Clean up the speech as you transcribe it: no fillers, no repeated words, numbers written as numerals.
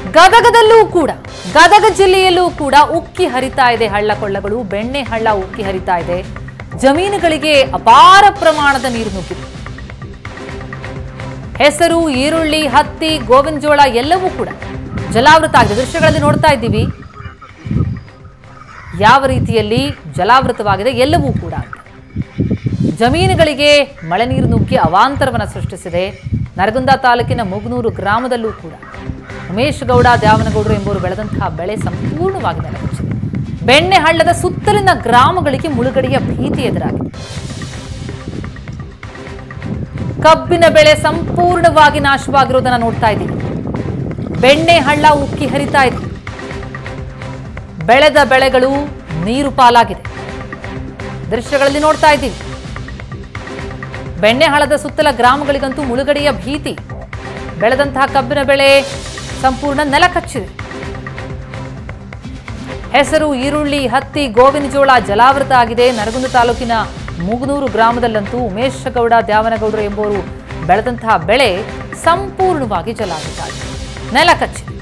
ಗದಗದಲ್ಲೂ ಕೂಡ ಗದಗ ಜಿಲ್ಲೆಯಲ್ಲೂ ಕೂಡ ಉಕ್ಕಿ ಹರಿತಾ ಇದೆ ಹಳ್ಳ ಕೊಳ್ಳಗಳು. ಬೆಣ್ಣೆ ಹಳ್ಳ ಉಕ್ಕಿ ಹರಿತಾ ಇದೆ. ಜಮೀನುಗಳಿಗೆ ಅಪಾರ ಪ್ರಮಾಣದ ನೀರು ನುಗ್ಗಿದೆ. ಹೆಸರು, ಈರುಳ್ಳಿ, ಹತ್ತಿ, ಗೋವಿನ ಜೋಳ ಎಲ್ಲವೂ ಕೂಡ ಜಲಾವೃತ ಆಗಿದೆ. ದೃಶ್ಯಗಳಲ್ಲಿ ನೋಡ್ತಾ ಇದ್ದೀವಿ ಯಾವ ರೀತಿಯಲ್ಲಿ ಜಲಾವೃತವಾಗಿದೆ ಎಲ್ಲವೂ ಕೂಡ. ಜಮೀನುಗಳಿಗೆ ಮಳೆ ನೀರು ನುಗ್ಗಿ ಅವಾಂತರವನ್ನು ಸೃಷ್ಟಿಸಿದೆ. ನರಗುಂದ ತಾಲೂಕಿನ ಮುಗನೂರು ಗ್ರಾಮದಲ್ಲೂ ಕೂಡ ಉಮೇಶ್ ಗೌಡ ದ್ಯಾವನಗೌಡರು ಎಂಬುವರು ಬೆಳೆದಂತಹ ಬೆಳೆ ಸಂಪೂರ್ಣವಾಗಿ ನೆಲಕಚ್ಚಿದೆ. ಬೆಣ್ಣೆ ಹಳ್ಳದ ಸುತ್ತಲಿನ ಗ್ರಾಮಗಳಿಗೆ ಮುಳುಗಡೆಯ ಭೀತಿ ಎದುರಾಗಿದೆ. ಕಬ್ಬಿನ ಬೆಳೆ ಸಂಪೂರ್ಣವಾಗಿ ನಾಶವಾಗಿರುವುದನ್ನು ನೋಡ್ತಾ ಇದ್ದೀವಿ. ಬೆಣ್ಣೆ ಹಳ್ಳ ಉಕ್ಕಿ ಹರಿತಾ ಇದೆ. ಬೆಳೆದ ಬೆಳೆಗಳು ನೀರು ಪಾಲಾಗಿದೆ. ದೃಶ್ಯಗಳಲ್ಲಿ ನೋಡ್ತಾ ಇದ್ದೀವಿ. ಬೆಣ್ಣೆ ಹಳ್ಳದ ಸುತ್ತಲ ಗ್ರಾಮಗಳಿಗಂತೂ ಮುಳುಗಡೆಯ ಭೀತಿ. ಬೆಳೆದಂತಹ ಕಬ್ಬಿನ ಬೆಳೆ ಸಂಪೂರ್ಣ ನೆಲಕಚ್ಚಿದೆ. ಹೆಸರು, ಈರುಳ್ಳಿ, ಹತ್ತಿ, ಗೋವಿನ ಜೋಳ ಜಲಾವೃತ ಆಗಿದೆ. ನರಗುಂದ ತಾಲೂಕಿನ ಮುಗನೂರು ಗ್ರಾಮದಲ್ಲಂತೂ ಉಮೇಶ್ ಗೌಡ ದ್ಯಾವನಗೌಡರು ಎಂಬುವರು ಬೆಳೆದಂತಹ ಬೆಳೆ ಸಂಪೂರ್ಣವಾಗಿ ಜಲಾವೃತ ಆಗಿದೆ, ನೆಲಕಚ್ಚಿದೆ.